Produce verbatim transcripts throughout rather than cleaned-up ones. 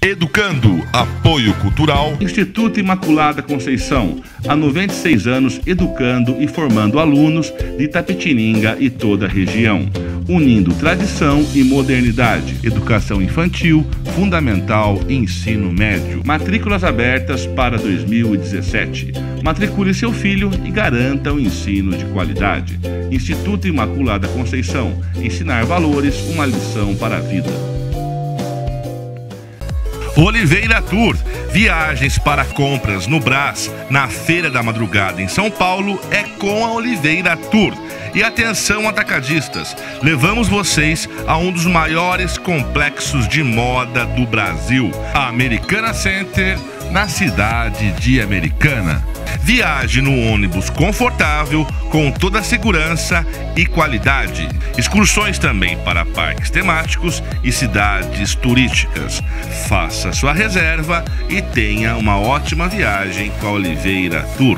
Educando, apoio cultural. Instituto Imaculada Conceição, há noventa e seis anos educando e formando alunos de Itapetininga e toda a região, unindo tradição e modernidade, educação infantil, fundamental e ensino médio. Matrículas abertas para dois mil e dezessete. Matricule seu filho e garanta um ensino de qualidade. Instituto Imaculada Conceição, ensinar valores, uma lição para a vida. Oliveira Tour, viagens para compras no Brás, na Feira da Madrugada em São Paulo, é com a Oliveira Tour. E atenção, atacadistas, levamos vocês a um dos maiores complexos de moda do Brasil, a Americana Center, na cidade de Americana. Viaje no ônibus confortável, com toda a segurança e qualidade. Excursões também para parques temáticos e cidades turísticas. Faça sua reserva e tenha uma ótima viagem com a Oliveira Tour.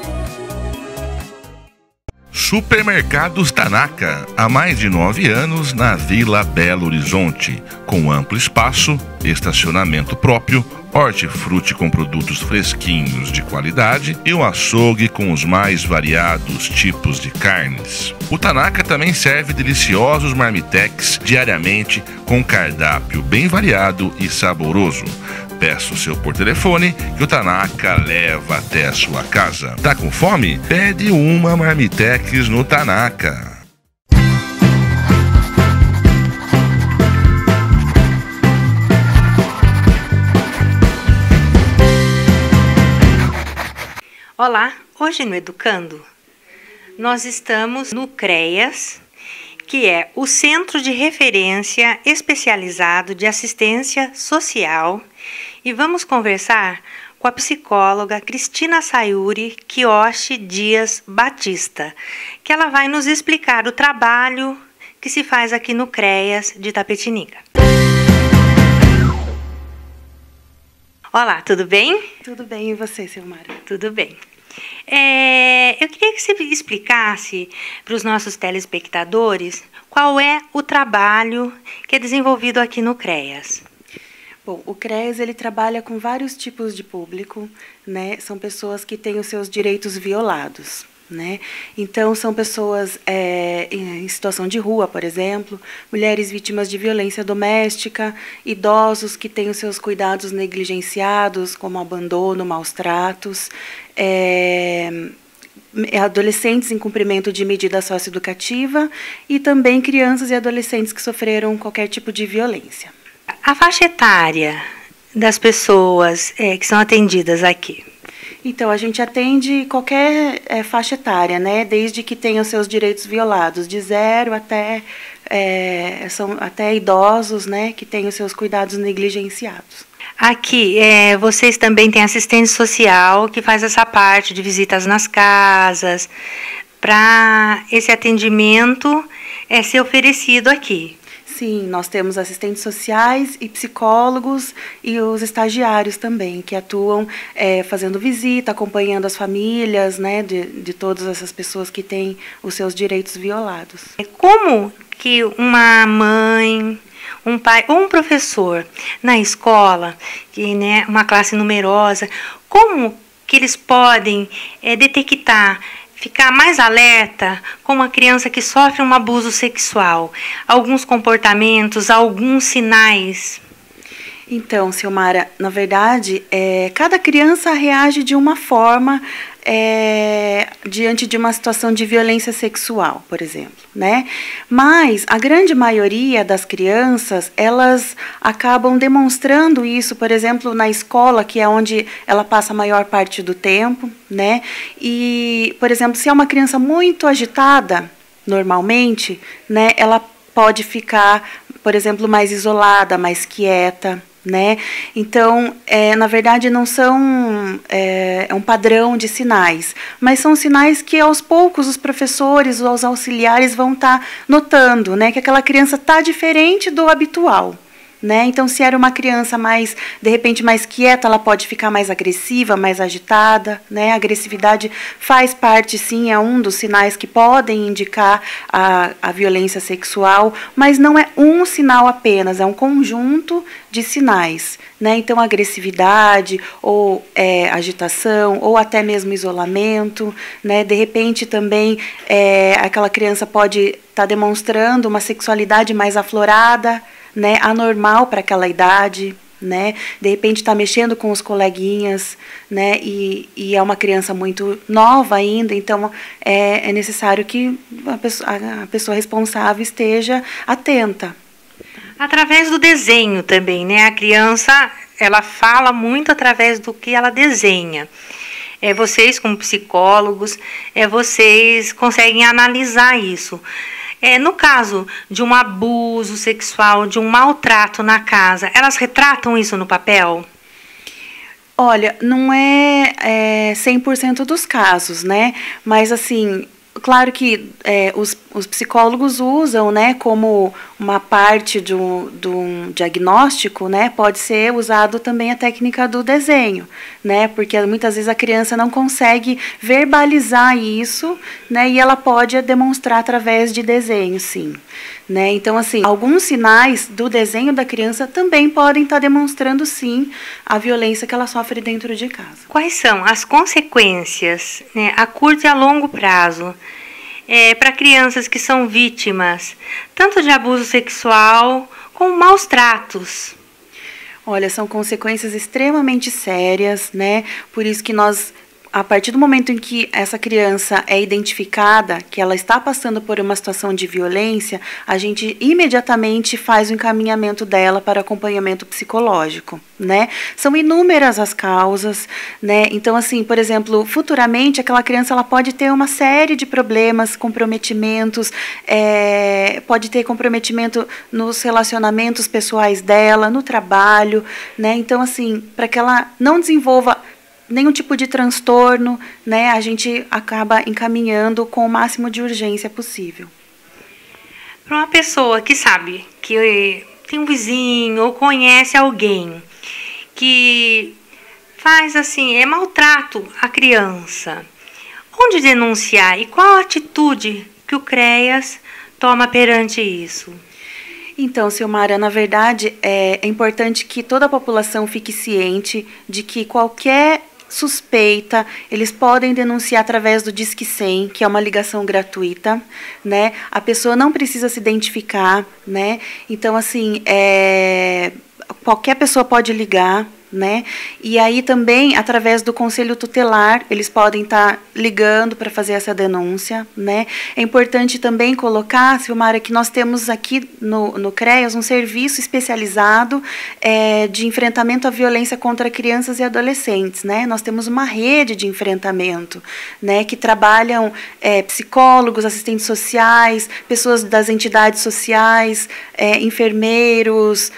Supermercados Tanaka, há mais de nove anos na Vila Belo Horizonte, com amplo espaço, estacionamento próprio, hortifruti com produtos fresquinhos de qualidade e um açougue com os mais variados tipos de carnes. O Tanaka também serve deliciosos marmitex diariamente com cardápio bem variado e saboroso. Peça o seu por telefone que o Tanaka leva até a sua casa. Tá com fome? Pede uma marmitex no Tanaka. Olá, hoje no Educando, nós estamos no CREAS, que é o Centro de Referência Especializado de Assistência Social, e vamos conversar com a psicóloga Cristina Sayuri Kiyoshi Dias Batista, que ela vai nos explicar o trabalho que se faz aqui no CREAS de Itapetininga. Olá, tudo bem? Tudo bem, e você, Silmara? Tudo bem. É, eu queria que você explicasse para os nossos telespectadores qual é o trabalho que é desenvolvido aqui no CREAS. Bom, o CREAS ele trabalha com vários tipos de público, né? São pessoas que têm os seus direitos violados, né? Então, são pessoas é, em situação de rua, por exemplo, mulheres vítimas de violência doméstica, idosos que têm os seus cuidados negligenciados, como abandono, maus tratos, é, adolescentes em cumprimento de medida socioeducativa e também crianças e adolescentes que sofreram qualquer tipo de violência. A faixa etária das pessoas é, que são atendidas aqui? Então, a gente atende qualquer é, faixa etária, né? Desde que tenha os seus direitos violados, de zero até, é, são, até idosos, né? Que têm os seus cuidados negligenciados. Aqui, é, vocês também têm assistente social que faz essa parte de visitas nas casas, para esse atendimento é, ser oferecido aqui. Sim, nós temos assistentes sociais e psicólogos e os estagiários também, que atuam é, fazendo visita, acompanhando as famílias, né, de, de todas essas pessoas que têm os seus direitos violados. Como que uma mãe, um pai ou um professor na escola, que, né, uma classe numerosa, como que eles podem é, detectar, ficar mais alerta com uma criança que sofre um abuso sexual? Alguns comportamentos, alguns sinais? Então, Silmara, na verdade, é, cada criança reage de uma forma é, diante de uma situação de violência sexual, por exemplo, né? Mas a grande maioria das crianças, elas acabam demonstrando isso, por exemplo, na escola, que é onde ela passa a maior parte do tempo, né? E, por exemplo, se é uma criança muito agitada, normalmente, né, ela pode ficar, por exemplo, mais isolada, mais quieta, né? Então, é, na verdade, não são é, é um padrão de sinais, mas são sinais que aos poucos os professores ou os auxiliares vão estar tá notando, né? Que aquela criança está diferente do habitual, Né? Então, se era uma criança mais, de repente, mais quieta, ela pode ficar mais agressiva, mais agitada, né? A agressividade faz parte, sim, é um dos sinais que podem indicar a, a violência sexual, mas não é um sinal apenas, é um conjunto de sinais, né? Então, agressividade, ou é, agitação, ou até mesmo isolamento, né? De repente, também, é, aquela criança pode estar demonstrando uma sexualidade mais aflorada, né, anormal para aquela idade, né, de repente está mexendo com os coleguinhas, né, e, e é uma criança muito nova ainda, então é, é necessário que a pessoa, a pessoa responsável esteja atenta. Através do desenho também, né, a criança, ela fala muito através do que ela desenha. É, vocês, como psicólogos, é, vocês conseguem analisar isso. É, no caso de um abuso sexual, de um maltrato na casa, elas retratam isso no papel? Olha, não é, é cem por cento dos casos, né? Mas, assim, claro que é, os, os psicólogos usam, né, como uma parte de um, de um diagnóstico, né, pode ser usado também a técnica do desenho, né, porque muitas vezes a criança não consegue verbalizar isso, né, e ela pode demonstrar através de desenho, sim. Né? Então, assim, alguns sinais do desenho da criança também podem estar demonstrando, sim, a violência que ela sofre dentro de casa. Quais são as consequências, né, a curto e a longo prazo, é, para crianças que são vítimas, tanto de abuso sexual como maus tratos? Olha, são consequências extremamente sérias, né? Por isso que nós, a partir do momento em que essa criança é identificada, que ela está passando por uma situação de violência, a gente imediatamente faz o encaminhamento dela para acompanhamento psicológico, né? São inúmeras as causas, né? Então, assim, por exemplo, futuramente aquela criança ela pode ter uma série de problemas, comprometimentos, é, pode ter comprometimento nos relacionamentos pessoais dela, no trabalho, né? Então, assim, para que ela não desenvolva nenhum tipo de transtorno, né, a gente acaba encaminhando com o máximo de urgência possível. Para uma pessoa que sabe que tem um vizinho ou conhece alguém que faz assim, é maltrato à criança, onde denunciar e qual a atitude que o CREAS toma perante isso? Então, Silmara, na verdade, é, é importante que toda a população fique ciente de que qualquer suspeita, eles podem denunciar através do Disque cem, que é uma ligação gratuita, né? A pessoa não precisa se identificar, né? Então, assim, é, qualquer pessoa pode ligar, né? E aí também, através do Conselho Tutelar, eles podem estar ligando para fazer essa denúncia, né? É importante também colocar, Silmara, que nós temos aqui no, no CREAS um serviço especializado é, de enfrentamento à violência contra crianças e adolescentes, né? Nós temos uma rede de enfrentamento, né? Que trabalham é, psicólogos, assistentes sociais, pessoas das entidades sociais, é, enfermeiros,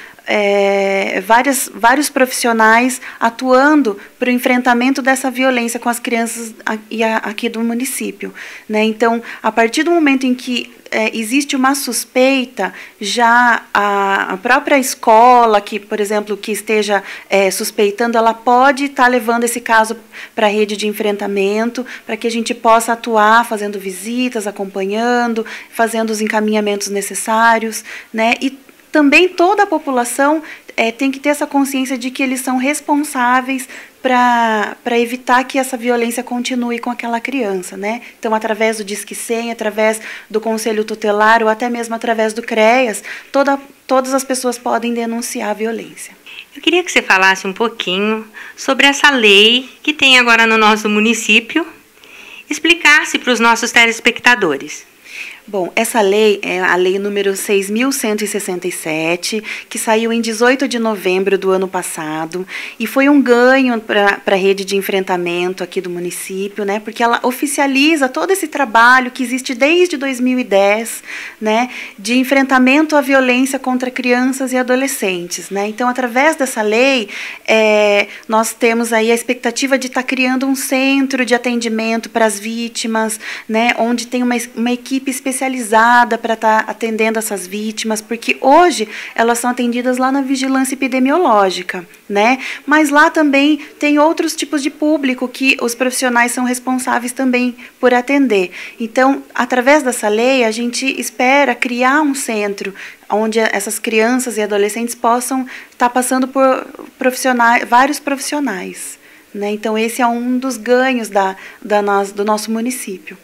É, várias, vários profissionais atuando para o enfrentamento dessa violência com as crianças aqui do município, né? Então, a partir do momento em que é, existe uma suspeita, já a, a própria escola, que, por exemplo, que esteja é, suspeitando, ela pode estar levando esse caso para a rede de enfrentamento, para que a gente possa atuar fazendo visitas, acompanhando, fazendo os encaminhamentos necessários, né? E também toda a população é, tem que ter essa consciência de que eles são responsáveis para evitar que essa violência continue com aquela criança, né? Então, através do Disque cem, através do Conselho Tutelar ou até mesmo através do CREAS, toda, todas as pessoas podem denunciar a violência. Eu queria que você falasse um pouquinho sobre essa lei que tem agora no nosso município, explicasse para os nossos telespectadores. Bom, essa lei é a lei número seis mil cento e sessenta e sete, que saiu em dezoito de novembro do ano passado, e foi um ganho para a rede de enfrentamento aqui do município, né, porque ela oficializa todo esse trabalho que existe desde dois mil e dez, né, de enfrentamento à violência contra crianças e adolescentes, né. Então, através dessa lei, é, nós temos aí a expectativa de estar criando um centro de atendimento para as vítimas, né, onde tem uma, uma equipe especializada especializada para estar tá atendendo essas vítimas, porque hoje elas são atendidas lá na vigilância epidemiológica, né? Mas lá também tem outros tipos de público que os profissionais são responsáveis também por atender. Então, através dessa lei, a gente espera criar um centro onde essas crianças e adolescentes possam estar tá passando por profissionais, vários profissionais, né? Então, esse é um dos ganhos da, da nós, do nosso município.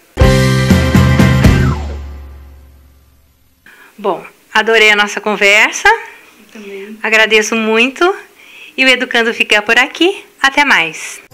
Bom, adorei a nossa conversa. Eu também. Agradeço muito. E o Educando fica por aqui. Até mais.